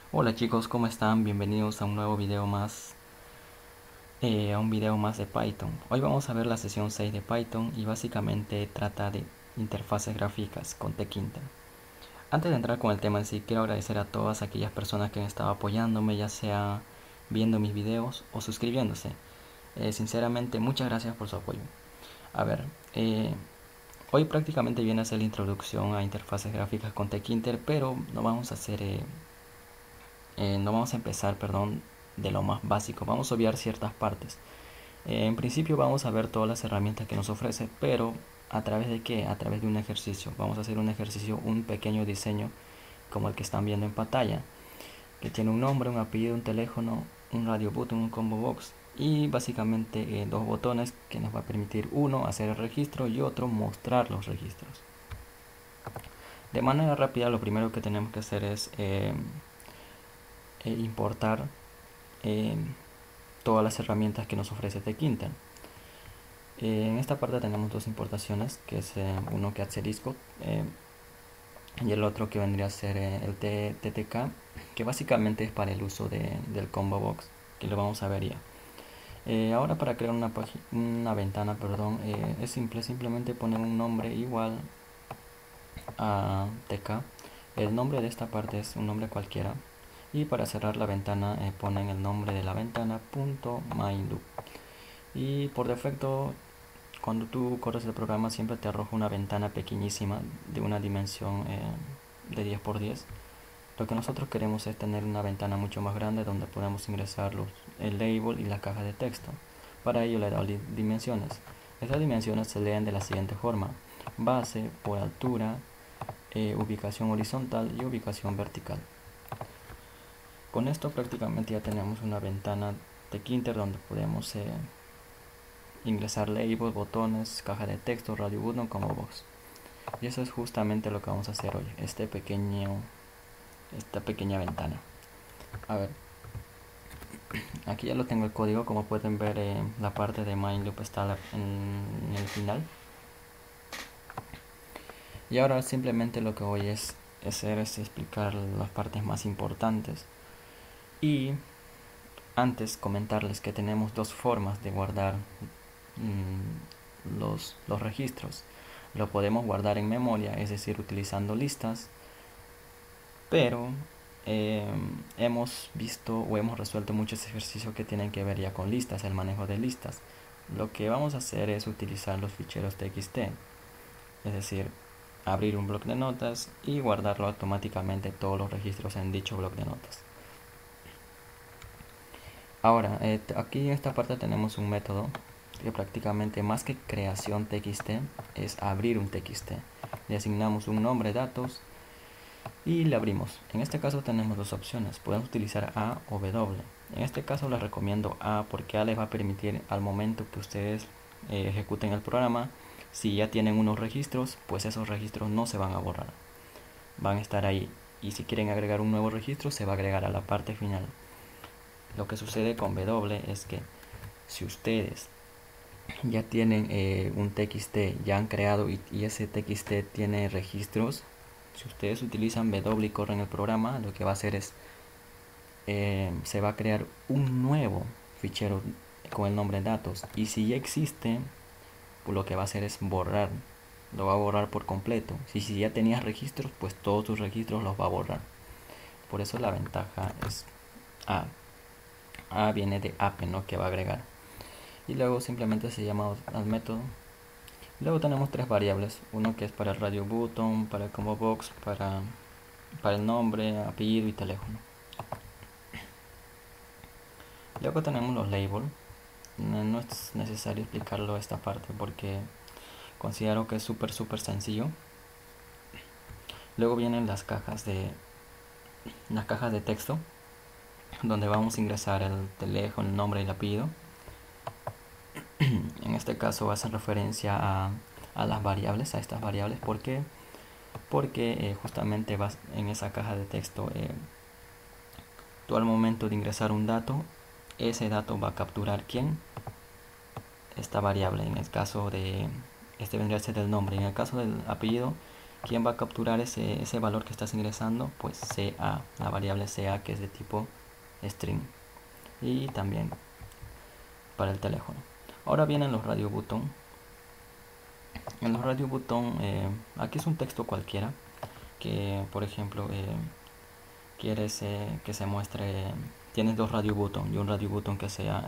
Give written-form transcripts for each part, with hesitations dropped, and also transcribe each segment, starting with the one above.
Hola chicos, ¿cómo están? Bienvenidos a un nuevo video más, a un video más de Python. Hoy vamos a ver la sesión 6 de Python y básicamente trata de interfaces gráficas con Tkinter. Antes de entrar con el tema en sí, quiero agradecer a todas aquellas personas que han estado apoyándome, ya sea viendo mis videos o suscribiéndose. Sinceramente, muchas gracias por su apoyo. A ver, eh, hoy prácticamente viene a ser la introducción a interfaces gráficas con Tkinter, pero no vamos a empezar, perdón, de lo más básico. Vamos a obviar ciertas partes. En principio vamos a ver todas las herramientas que nos ofrece, pero ¿a través de qué? A través de un ejercicio. Vamos a hacer un ejercicio, un pequeño diseño como el que están viendo en pantalla, que tiene un nombre, un apellido, un teléfono, un radio button, un combo box y básicamente dos botones que nos va a permitir uno hacer el registro y otro mostrar los registros. De manera rápida lo primero que tenemos que hacer es importar eh, todas las herramientas que nos ofrece Tkinter. En esta parte tenemos dos importaciones, que es uno que hace disco y el otro que vendría a ser el TTK, que básicamente es para el uso del combo box, que lo vamos a ver ya. Ahora para crear una ventana, perdón, es simple, simplemente poner un nombre igual a TK. El nombre de esta parte es un nombre cualquiera y para cerrar la ventana ponen el nombre de la ventana .myLoop. Y por defecto, cuando tú corres el programa siempre te arroja una ventana pequeñísima de una dimensión de 10 por 10. Lo que nosotros queremos es tener una ventana mucho más grande donde podemos ingresar el label y la caja de texto. Para ello le doy dimensiones. Estas dimensiones se leen de la siguiente forma: base por altura, ubicación horizontal y ubicación vertical. Con esto prácticamente ya tenemos una ventana de Tkinter donde podemos ingresar labels, botones, caja de texto, radio button, combo box. Y eso es justamente lo que vamos a hacer hoy, esta pequeña ventana. A ver, aquí ya lo tengo el código, como pueden ver la parte de myLoop está en el final. Y ahora simplemente lo que voy a hacer es explicar las partes más importantes. Y antes comentarles que tenemos dos formas de guardar los registros. Lo podemos guardar en memoria, es decir, utilizando listas, pero hemos visto o hemos resuelto muchos ejercicios que tienen que ver ya con listas, el manejo de listas. Lo que vamos a hacer es utilizar los ficheros txt, es decir, abrir un bloc de notas y guardarlo automáticamente todos los registros en dicho bloc de notas. Ahora, aquí en esta parte tenemos un método que prácticamente más que creación txt es abrir un txt. Le asignamos un nombre, datos y le abrimos. En este caso tenemos dos opciones, podemos utilizar A o W. En este caso les recomiendo A porque A les va a permitir al momento que ustedes ejecuten el programa, si ya tienen unos registros, pues esos registros no se van a borrar, van a estar ahí, y si quieren agregar un nuevo registro se va a agregar a la parte final. Lo que sucede con W es que si ustedes ya tienen un txt ya han creado y ese txt tiene registros, si ustedes utilizan W y corren el programa, lo que va a hacer es se va a crear un nuevo fichero con el nombre datos, y si ya existe, pues lo que va a hacer es borrar, lo va a borrar por completo. Si ya tenías registros, pues todos tus registros los va a borrar. Por eso la ventaja es A. A viene de app, ¿no?, que va a agregar. Y luego simplemente se llama al método. Luego tenemos tres variables, uno que es para el radio button, para el combo box, para el nombre, apellido y teléfono. Luego tenemos los labels. No es necesario explicarlo esta parte porque considero que es súper sencillo. Luego vienen las cajas de texto donde vamos a ingresar el teléfono, el nombre y el apellido. En este caso hacen referencia a las variables, a estas variables. ¿Por qué? Porque justamente vas en esa caja de texto, tú al momento de ingresar un dato, ese dato va a capturar quién, esta variable. En el caso de este vendría a ser el nombre, en el caso del apellido ¿quién va a capturar ese valor que estás ingresando? Pues CA, la variable CA, que es de tipo string. Y también para el teléfono. Ahora vienen los radio button. En los radio button, aquí es un texto cualquiera que, por ejemplo, quieres que se muestre. Tienes dos radio button y un radio button que sea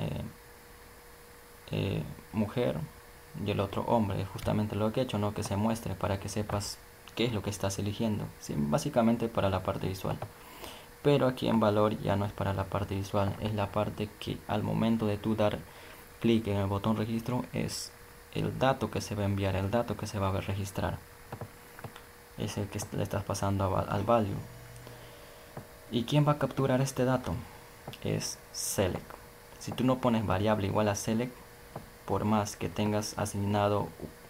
mujer y el otro hombre. Es justamente lo que he hecho, ¿no? Que se muestre para que sepas qué es lo que estás eligiendo. Sí, básicamente para la parte visual. Pero aquí en valor ya no es para la parte visual, es la parte que al momento de tú dar clic en el botón registro es el dato que se va a enviar, el dato que se va a registrar. Es el que le estás pasando al value. ¿Y quién va a capturar este dato? Es select. Si tú no pones variable igual a select, por más que tengas asignado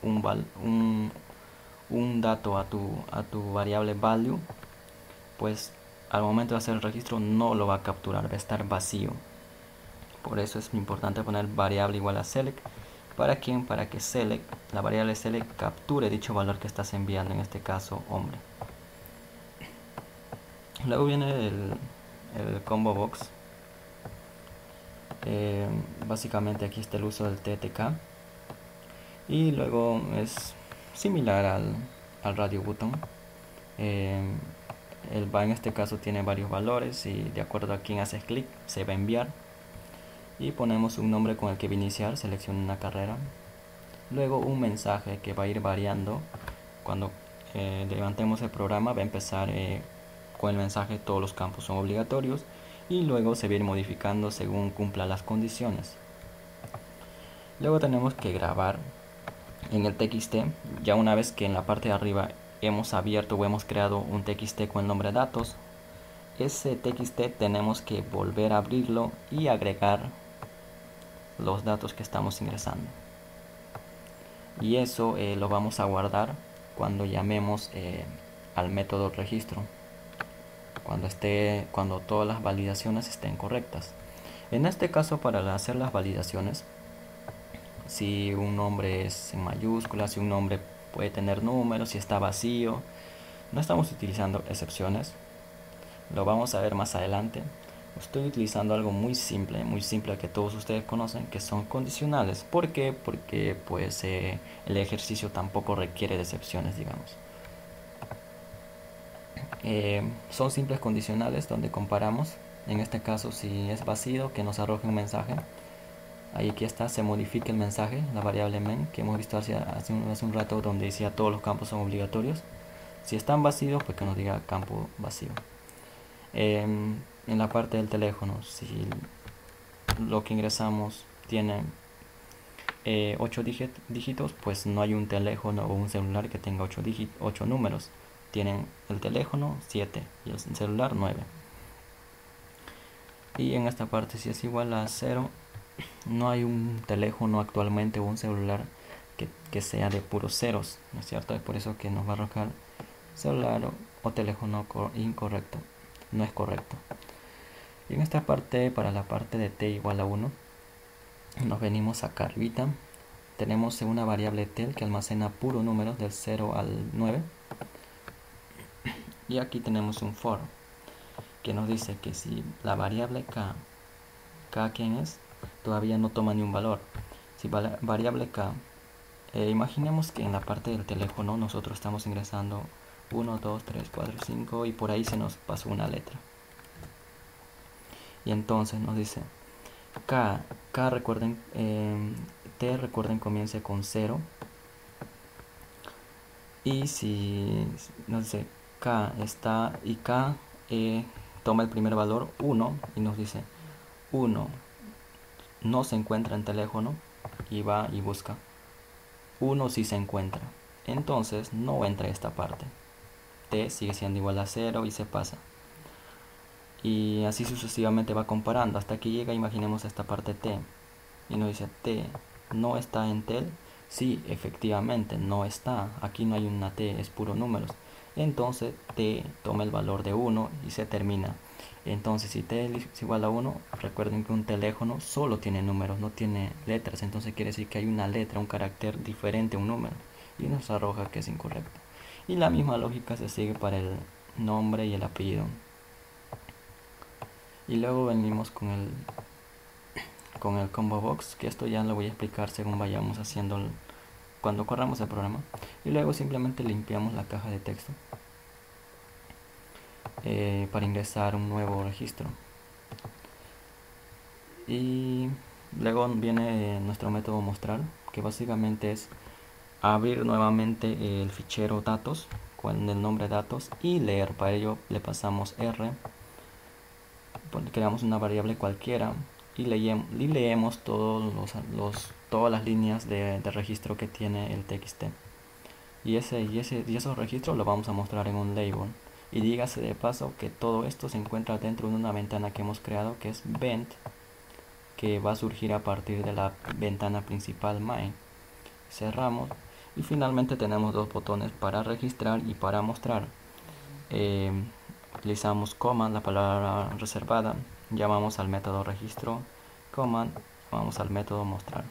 un dato a tu variable value, pues al momento de hacer el registro no lo va a capturar, va a estar vacío. Por eso es importante poner variable igual a select. ¿Para quién? Para que select, la variable select, capture dicho valor que estás enviando, en este caso hombre. Luego viene el combo box. Básicamente aquí está el uso del TTK. Y luego es similar al radio button. En este caso tiene varios valores y de acuerdo a quién haces clic se va a enviar. Y ponemos un nombre con el que va a iniciar, selecciona una carrera. Luego un mensaje que va a ir variando. Cuando levantemos el programa va a empezar con el mensaje todos los campos son obligatorios y luego se va a ir modificando según cumpla las condiciones. Luego tenemos que grabar en el TXT. Ya una vez que en la parte de arriba hemos abierto o hemos creado un TXT con el nombre datos, ese TXT tenemos que volver a abrirlo y agregar los datos que estamos ingresando. Y eso lo vamos a guardar cuando llamemos al método registro, cuando todas las validaciones estén correctas. En este caso, para hacer las validaciones, si un nombre es en mayúsculas, si un nombre puede tener números, si está vacío, no estamos utilizando excepciones. Lo vamos a ver más adelante. Estoy utilizando algo muy simple que todos ustedes conocen, que son condicionales. ¿Por qué? Porque pues el ejercicio tampoco requiere de excepciones, digamos. Son simples condicionales donde comparamos. En este caso, si es vacío, que nos arroje un mensaje. Ahí aquí está, se modifica el mensaje, la variable main que hemos visto hace un rato, donde decía todos los campos son obligatorios. Si están vacíos, pues que nos diga campo vacío. En la parte del teléfono, si lo que ingresamos tiene 8 dígitos, pues no hay un teléfono o un celular que tenga 8 números. Tienen el teléfono 7 y el celular 9. Y en esta parte, si es igual a 0, no hay un teléfono actualmente o un celular que sea de puros ceros, ¿no es cierto? Es por eso que nos va a arrojar celular o teléfono incorrecto, no es correcto. Y en esta parte, para la parte de t igual a 1, nos venimos acá arribita. Tenemos una variable tel que almacena puros números del 0 al 9. Y aquí tenemos un for que nos dice que si la variable k ¿quién es? Todavía no toma ni un valor. Si variable k, imaginemos que en la parte del teléfono nosotros estamos ingresando 1, 2, 3, 4, 5 y por ahí se nos pasó una letra. Y entonces nos dice K recuerden, T recuerden comience con 0. Y si nos dice K está y K toma el primer valor 1 y nos dice 1 no se encuentra en teléfono y va y busca 1 si se encuentra, entonces no entra esta parte. T sigue siendo igual a 0 y se pasa. Y así sucesivamente va comparando hasta que llega, imaginemos esta parte T y nos dice T no está en tel. Sí, efectivamente no está, aquí no hay una T, es puro números. Entonces T toma el valor de 1 y se termina. Entonces si T es igual a 1, recuerden que un teléfono solo tiene números, no tiene letras. Entonces quiere decir que hay una letra, un carácter diferente a un número, y nos arroja que es incorrecto. Y la misma lógica se sigue para el nombre y el apellido. Y luego venimos con el combo box, que esto ya lo voy a explicar según vayamos haciendo cuando corramos el programa. Y luego simplemente limpiamos la caja de texto para ingresar un nuevo registro. Y luego viene nuestro método mostrar, que básicamente es abrir nuevamente el fichero datos con el nombre datos y leer. Para ello le pasamos R, creamos una variable cualquiera y leemos todas las líneas de registro que tiene el txt. Y esos registros los vamos a mostrar en un label. Y dígase de paso que todo esto se encuentra dentro de una ventana que hemos creado, que es vent, que va a surgir a partir de la ventana principal main. Cerramos y finalmente tenemos dos botones para registrar y para mostrar. Utilizamos command, la palabra reservada, llamamos al método registro, command, vamos al método mostrar.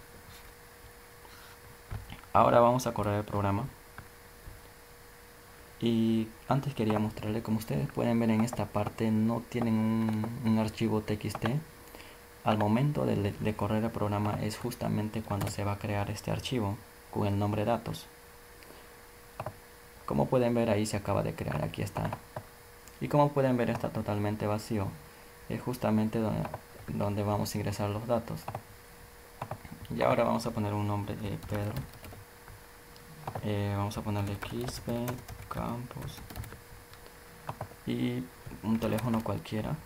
Ahora vamos a correr el programa. Y antes quería mostrarle, como ustedes pueden ver en esta parte, no tienen un archivo txt. Al momento de correr el programa es justamente cuando se va a crear este archivo con el nombre datos. Como pueden ver, ahí se acaba de crear, aquí está. Y como pueden ver, está totalmente vacío. Es justamente donde vamos a ingresar los datos. Y ahora vamos a poner un nombre de Pedro. Vamos a ponerle Quispe Campos y un teléfono cualquiera,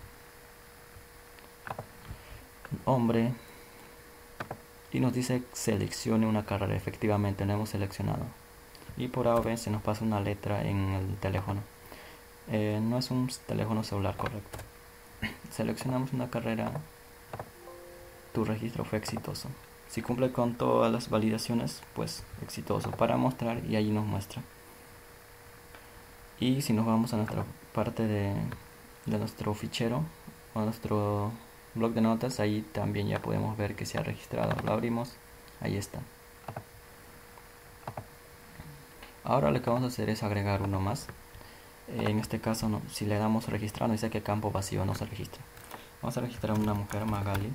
hombre, y nos dice seleccione una carrera. Efectivamente no hemos seleccionado, y por A o B se nos pasa una letra en el teléfono. No es un teléfono celular, correcto. Seleccionamos una carrera, tu registro fue exitoso. Si cumple con todas las validaciones, pues exitoso, para mostrar, y allí nos muestra. Y si nos vamos a nuestra parte de nuestro fichero o nuestro blog de notas, ahí también ya podemos ver que se ha registrado. Lo abrimos, ahí está. Ahora lo que vamos a hacer es agregar uno más. En este caso, no, si le damos registrar, nos dice que campo vacío no se registra. Vamos a registrar una mujer, Magali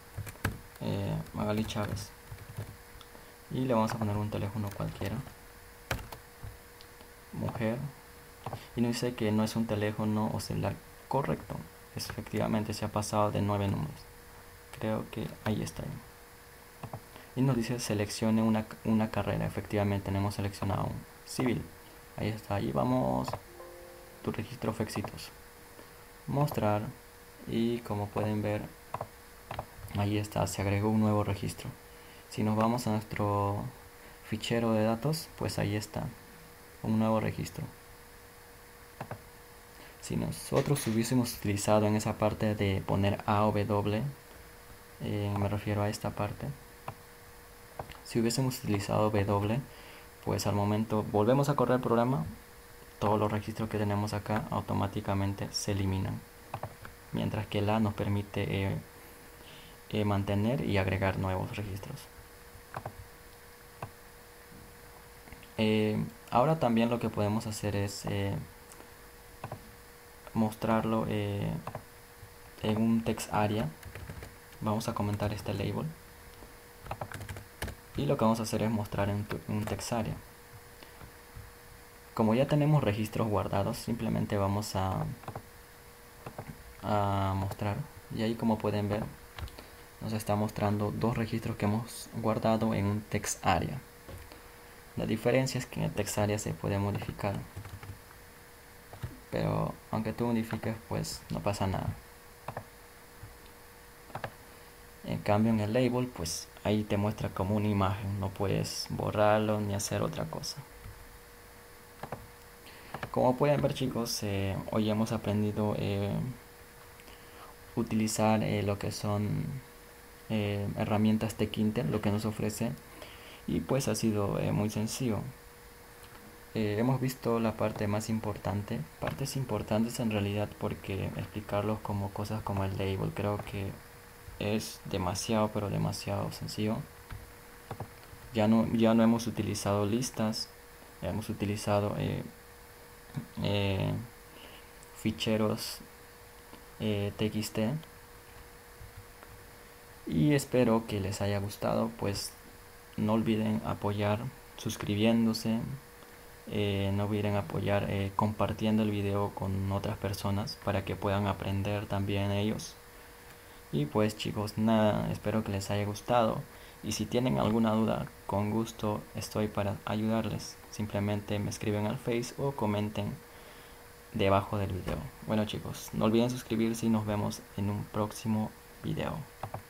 Chávez, y le vamos a poner un teléfono cualquiera, mujer, y nos dice que no es un teléfono o celular, correcto. Efectivamente se ha pasado de 9 números, creo que ahí está. Y nos dice seleccione una carrera. Efectivamente tenemos seleccionado un civil, ahí está. Ahí vamos, tu registro fue exitoso, mostrar, y como pueden ver, ahí está, se agregó un nuevo registro. Si nos vamos a nuestro fichero de datos, pues ahí está, un nuevo registro. Si nosotros hubiésemos utilizado en esa parte de poner A o W, me refiero a esta parte, si hubiésemos utilizado W, pues al momento volvemos a correr el programa, todos los registros que tenemos acá automáticamente se eliminan, mientras que el A nos permite mantener y agregar nuevos registros. Ahora también lo que podemos hacer es mostrarlo en un text area. Vamos a comentar este label, y lo que vamos a hacer es mostrar en un text area. Como ya tenemos registros guardados, simplemente vamos a mostrar, y ahí como pueden ver nos está mostrando dos registros que hemos guardado en un text area. La diferencia es que en el text area se puede modificar, pero aunque tú modifiques, pues no pasa nada. En cambio en el label, pues ahí te muestra como una imagen, no puedes borrarlo ni hacer otra cosa. Como pueden ver, chicos, hoy hemos aprendido utilizar lo que son herramientas Tkinter, lo que nos ofrece, y pues ha sido muy sencillo. Hemos visto la parte más importante, partes importantes en realidad, porque explicarlos como cosas como el label creo que es demasiado, pero demasiado sencillo. Ya no hemos utilizado listas, hemos utilizado eh, ficheros TXT, y espero que les haya gustado. Pues no olviden apoyar suscribiéndose, no olviden apoyar compartiendo el video con otras personas para que puedan aprender también ellos. Y pues chicos, nada, espero que les haya gustado, y si tienen alguna duda, con gusto estoy para ayudarles. Simplemente me escriben al Face o comenten debajo del video. Bueno chicos, no olviden suscribirse y nos vemos en un próximo video.